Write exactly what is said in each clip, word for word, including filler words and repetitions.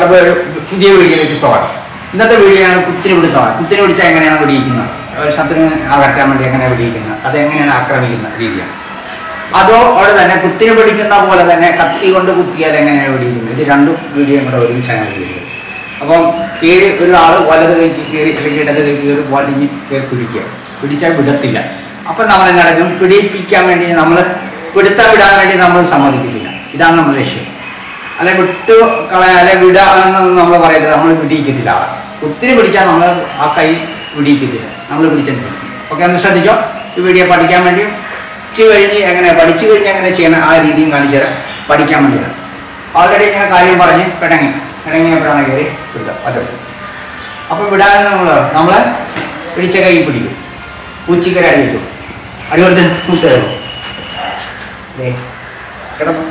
എല്ലാവർക്കും ഒരു പുതിയ വീഡിയോയിലേക്ക് സ്വാഗതം. ഇന്നത്തെ വീഡിയോയാണ് കുത്തിരി പിടുത്തമാണ്. കുത്തിരി പിടിച്ചാൽ എങ്ങനെയാണ് വെടിയിക്കുന്നത്, ശത്രുവിനെ അകറ്റാൻ വേണ്ടി എങ്ങനെയാണ് വെടിയിക്കുന്നത്, അത് എങ്ങനെയാണ് ആക്രമിക്കുന്ന രീതിയാണ്. അതോ അവിടെ തന്നെ കുത്തിരി പിടിക്കുന്ന പോലെ തന്നെ കത്തി കൊണ്ട് കുത്തിയാൽ എങ്ങനെയാണ് വെടിയിക്കുന്നത്, ഇത് രണ്ടും വീഡിയോയും കൂടെ ഒരുമിച്ചാണ് ചെയ്തത്. അപ്പം കയറി ഒരാൾ വലത് കൈക്ക് കയറി അല്ലെങ്കിൽ ഇടത് കൈക്ക് കയറി വലിഞ്ഞ് കയറി പിടിക്കുക, പിടിച്ചാൽ വിടത്തില്ല. അപ്പം നമ്മൾ നടക്കും പിടിപ്പിക്കാൻ വേണ്ടി നമ്മൾ പിടുത്തം വിടാൻ വേണ്ടി നമ്മൾ സമ്മതിക്കുന്നില്ല. ഇതാണ് നമ്മുടെ ലക്ഷ്യം. അല്ലെ വിട്ടു കളയാ അല്ലെ വിടുക എന്നൊന്നും നമ്മൾ പറയത്തില്ല, നമ്മൾ പിടിയിക്കത്തില്ല. ആളെ ഒത്തിരി പിടിച്ചാൽ നമ്മൾ ആ കൈ പിടിയിക്കത്തില്ല, നമ്മൾ പിടിച്ചിട്ട്. ഓക്കെ, ഒന്ന് ശ്രദ്ധിച്ചോ. ഈ വീഡിയോ പഠിക്കാൻ വേണ്ടി പഠിച്ചു കഴിഞ്ഞ് എങ്ങനെ പഠിച്ചു കഴിഞ്ഞ് എങ്ങനെ ചെയ്യണം ആ രീതിയും കാണിച്ചു തരാം, പഠിക്കാൻ വേണ്ടിയാണ്. ഓൾറെഡി ഇങ്ങനെ കാര്യം പറഞ്ഞ് പിടങ്ങി പിടങ്ങിയപ്പോഴാണ് കയറി വിടുക പറ്റും. അപ്പം വിടാൻ നമ്മൾ നമ്മൾ പിടിച്ച കൈ പിടിക്കും, പൂച്ചിക്കര അടിയിട്ടു അടികൊടുത്ത് മുട്ട കയറും. അതെ കിടന്നു.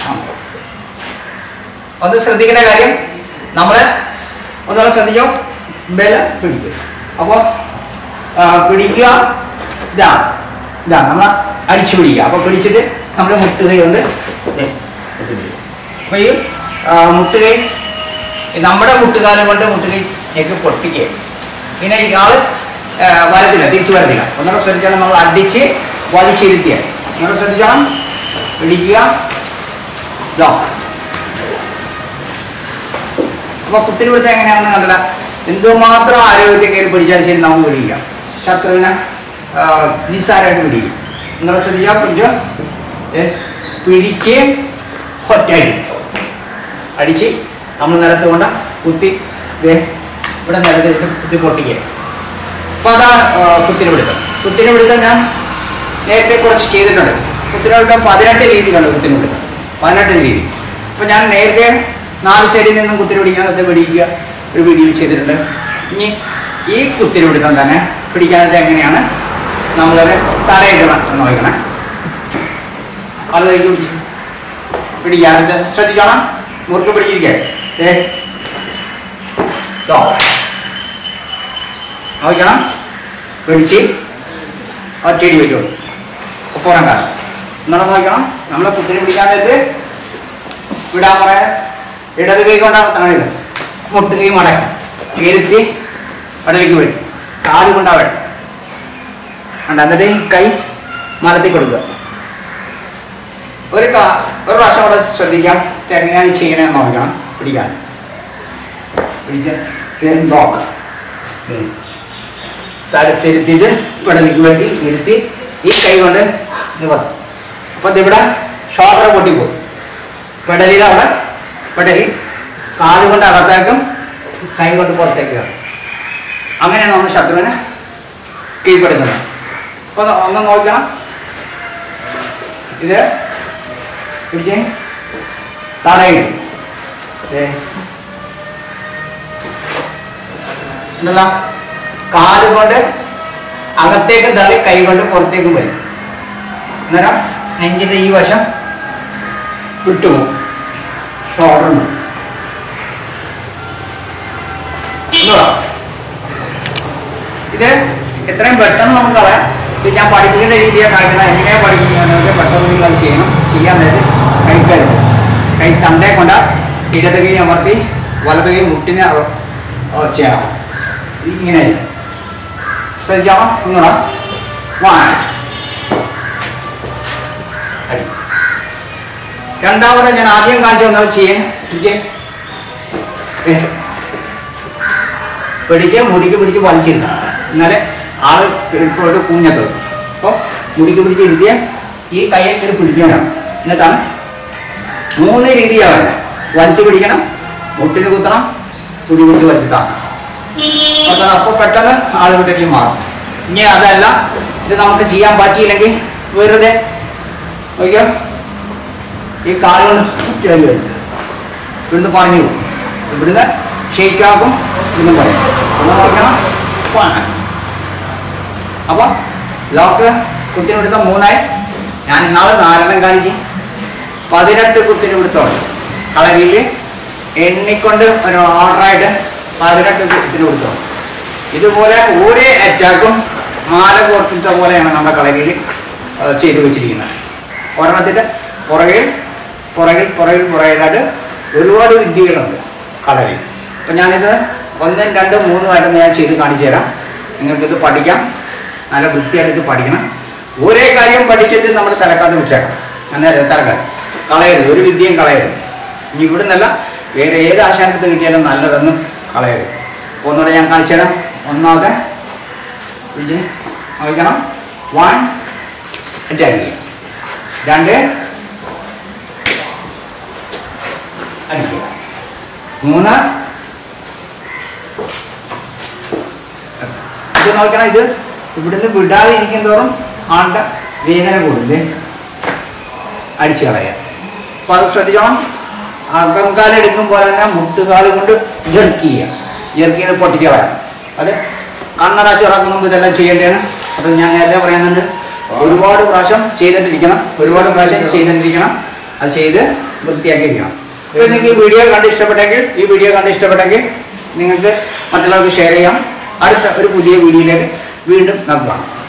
ഒന്ന് ശ്രദ്ധിക്കേണ്ട കാര്യം, നമ്മൾ ഒന്നുകൂടെ ശ്രദ്ധിച്ചോ. ബല പിടിക്കുക. അപ്പോൾ പിടിക്കുക, ഇതാ ഇതാ നമ്മൾ അടിച്ചു പിടിക്കുക. അപ്പോൾ പിടിച്ചിട്ട് നമ്മൾ മുട്ടുകൈ കൊണ്ട് അപ്പോൾ ഈ മുട്ടുകൈ നമ്മുടെ മുട്ടുകാലം കൊണ്ട് മുട്ടുകൈക്ക് പൊട്ടിക്കുക. പിന്നെ ഇയാൾ വരത്തില്ല, തിരിച്ചു വരത്തില്ല. ഒന്നുകൂടെ ശ്രദ്ധിച്ചാൽ നമ്മൾ അടിച്ച് വലിച്ചിരുത്തിയ ഒന്നുകൂടെ ശ്രദ്ധിച്ചോണം. പിടിക്കുക, ഇതോ. അപ്പോൾ കുത്തിരി പിടുത്തം എങ്ങനെയാണെന്ന് കണ്ടില്ല. എന്തുമാത്രം ആരോഗ്യത്തെ കയറി പിടിച്ചാലും ശരി നമുക്ക് പിടിക്കാം. ശത്രുവിനെ നിസ്സാരമായിട്ട് പിടിക്കും. നിങ്ങൾ ശ്രദ്ധിച്ചാൽ പിടിച്ചോ. പിടിക്കുകയും ഒറ്റയടി അടിച്ച് നമ്മൾ നിലത്ത് കൊണ്ട് കുത്തി ഇവിടെ നിലത്തിട്ട് കുത്തി പൊട്ടിക്കുക. അപ്പോൾ അതാണ് കുത്തിരി പിടുത്തം. കുത്തിരി പിടുത്തം ഞാൻ നേരത്തെ കുറച്ച് ചെയ്തിട്ടുണ്ട്. കുത്തിരി പിടുത്തം പതിനെട്ട് രീതിയിലുണ്ട്. കുത്തിരി പിടുത്തം പതിനെട്ട് രീതി. അപ്പോൾ ഞാൻ നേരത്തെ നാല് സൈഡിൽ നിന്നും കുത്തിരി പിടിക്കാനത്തെ പിടിക്കുക ഒരു വീഡിയോയിൽ ചെയ്തിട്ടുണ്ട്. ഇനി ഈ കുത്തിരി പിടുത്തം തന്നെ പിടിക്കാനത്തെ എങ്ങനെയാണ് നമ്മളത് തടയിടണം എന്ന് നോക്കണം. വലതേക്ക് പിടിച്ച് പിടിക്കാനത് ശ്രദ്ധിച്ചോണം. മുറുക്ക് പിടിച്ചിരിക്കുക. നോക്കണം, പിടിച്ച് ഒറ്റയടി വെച്ചോളൂ. ഒപ്പോണം കാലം എന്നാണ് നോക്കണം. നമ്മളെ കുത്തിരി പിടിക്കാൻ നേരത്ത് വിടാൻ പറയാൻ ഇടത് കൈ കൊണ്ടാണ് തണയത്. മുട്ട് കൈ മടക്കാം, ഇരുത്തി വടലേക്ക് വെട്ടി കാല് കൊണ്ടാ വെട്ടം ഉണ്ട്. എന്നിട്ട് ഈ കൈ മലത്തി കൊടുക്കുക. ഒരു കാ ഒരു പ്രാവശ്യം കൂടെ ശ്രദ്ധിക്കാം എങ്ങനെയാണ് ചെയ്യണമെന്ന് നോക്കണം. പിടിക്കാൻ പിടിച്ച് ബ്ലോക്ക് തരത്തിരുത്തിയിട്ട് വടലേക്ക് വെട്ടി ഇരുത്തി ഈ കൈ കൊണ്ട് നിവർത്തും. അപ്പം ഇവിടെ ഷോൾഡർ പൊട്ടിപ്പോകും. പെടലിൽ അവിടെ പെടലി കാല് കൊണ്ട് അകത്തേക്കും കൈ കൊണ്ട് പുറത്തേക്ക് കയറും. അങ്ങനെയാണ് നമ്മൾ ശത്രുവിനെ കീഴ്പ്പെടുത്തുന്നത്. അപ്പോൾ ഒന്ന് നോക്കണം. ഇത് പിടിച്ച് തടയും ഉണ്ടല്ലോ. കാല് കൊണ്ട് അകത്തേക്ക് തള്ളി കൈ കൊണ്ട് പുറത്തേക്കും വരും. അന്നേരം നെഞ്ചിൻ്റെ ഈ വശം വിട്ടുപോകും. ഷോൾഡറുണ്ട്. ഇത് എത്രയും പെട്ടെന്ന് നമുക്ക് അറിയാം. ഇത് ഞാൻ പഠിപ്പിക്കേണ്ട രീതിയാണ് കാണിക്കുന്നത്. എങ്ങനെയാണ് പഠിപ്പിക്കുന്നത് പെട്ടെന്ന് നിങ്ങൾ അത് ചെയ്യണം. ചെയ്യാൻ നേരത്ത് കൈക്കരുത്. കൈ തണ്ടേ കൊണ്ട ഇടത് കൈ അമർത്തി വലത് കൈ മുട്ടിനെ ചെയ്യണം. ഇങ്ങനെ ശ്രദ്ധിക്കണം. ഒന്നുകൂടെ വാ. അടി. രണ്ടാമത് ഞാൻ ആദ്യം കാണിച്ചു വന്നത് ചെയ്യാൻ പിടിച്ച് മുടിക്ക് പിടിച്ച് വലിച്ചിരുന്ന എന്നാലേ ആള് പോയിട്ട് കൂഞ്ഞത്തുള്ളൂ. അപ്പോൾ മുടിക്ക് പിടിച്ച് ഇരുത്തിയ ഈ കയ്യെ കയറി പിടിക്കാനാണ്. എന്നിട്ടാണ് മൂന്ന് രീതിയാണ് വരുന്നത്. വലിച്ചു പിടിക്കണം, മുട്ടിന് കുത്തണം, കുടി കുത്തി വലിച്ചു താക്കണം. അപ്പോൾ പെട്ടെന്ന് ആള് വിട്ടിട്ട് മാറും. ഇനി അതല്ല, ഇത് നമുക്ക് ചെയ്യാൻ പറ്റിയില്ലെങ്കിൽ വെറുതെ നോക്കിയോ ഈ കാലുകൊണ്ട് കുറ്റിയാടി വരും. ഇവിടുന്ന് പറഞ്ഞു പോകും. ഇവിടുന്ന് ഷെയ്ക്കാക്കും ഇന്നും പറയും. ഒന്ന് നോക്കണം. അപ്പം ലോക്ക് കുത്തിന് പിടുത്തം മൂന്നായി. ഞാൻ ഇന്നാളെ നാലെണ്ണം കാണിച്ച് പതിനെട്ട് കുത്തിന് പിടുത്തമാണ്. കളരിയിൽ എണ്ണിക്കൊണ്ട് ഒരു ഓർഡറായിട്ട് പതിനെട്ട് കുത്തിന് പിടുത്തം. ഇതുപോലെ ഓരോ അറ്റാക്കും മാല കോർത്തിട്ട പോലെയാണ് നമ്മുടെ കളരിയിൽ ചെയ്തു വെച്ചിരിക്കുന്നത്. ഒരെണ്ണത്തിൻ്റെ പുറകിൽ പുറകിൽ പുറകിൽ പുറകിലായിട്ട് ഒരുപാട് വിദ്യകളുണ്ട്. കളയും. അപ്പം ഞാനിത് ഒന്നും രണ്ടും മൂന്നുമായിട്ടൊന്ന് ഞാൻ ചെയ്ത് കാണിച്ചു തരാം. നിങ്ങൾക്കിത് പഠിക്കാം, നല്ല വൃത്തിയായിട്ട് ഇത് പഠിക്കണം. ഒരേ കാര്യം പഠിച്ചിട്ട് നമ്മൾ തലക്കാതെ വെച്ചേക്കാം. അന്നേരം തലക്കാതെ കളയരുത്, ഒരു വിദ്യയും കളയരുത്. ഇനി ഇവിടെ നിന്നല്ല വേറെ ഏത് ആശാനത്ത് കിട്ടിയാലും നല്ലതൊന്നും കളയരുത്. ഒന്നുകൂടെ ഞാൻ കാണിച്ചു തരാം. ഒന്നാമത്തെ വയ്ക്കണം, വൺ അറ്റാക്ക് ചെയ്യുക, രണ്ട് അടിക്കുക, മൂന്ന് ഇത് നോക്കണം. ഇത് ഇവിടുന്ന് വിടാതെ ഇരിക്കും തോറും ആളുടെ വേദന കൂടും, അടിച്ചു കളയുക. അപ്പോൾ അത് ശ്രദ്ധിച്ചോണം. അകംകാലം എടുക്കുമ്പോൾ തന്നെ മുട്ടുകാല് കൊണ്ട് ജെർക്ക് ചെയ്യുക, ജെർക്ക് ചെയ്ത് പൊട്ടിച്ച് കളയാം. അത് കണ്ണടച്ച് ഉറക്കും മുമ്പ് ഇതെല്ലാം ചെയ്യേണ്ടതാണ്. അത് ഞാൻ നേരത്തെ പറയുന്നുണ്ട്, ഒരുപാട് പ്രാവശ്യം ചെയ്തിട്ടിരിക്കണം, ഒരുപാട് പ്രാവശ്യം ചെയ്തിട്ടിരിക്കണം. അത് ചെയ്ത് വൃത്തിയാക്കിയിരിക്കണം. ഇപ്പോൾ നിങ്ങൾക്ക് ഈ വീഡിയോ കണ്ട് ഇഷ്ടപ്പെട്ടെങ്കിൽ ഈ വീഡിയോ കണ്ട് ഇഷ്ടപ്പെട്ടെങ്കിൽ നിങ്ങൾക്ക് മറ്റുള്ളവർക്ക് ഷെയർ ചെയ്യാം. അടുത്ത ഒരു പുതിയ വീഡിയോയിലേക്ക് വീണ്ടും നമുക്ക് കാണാം.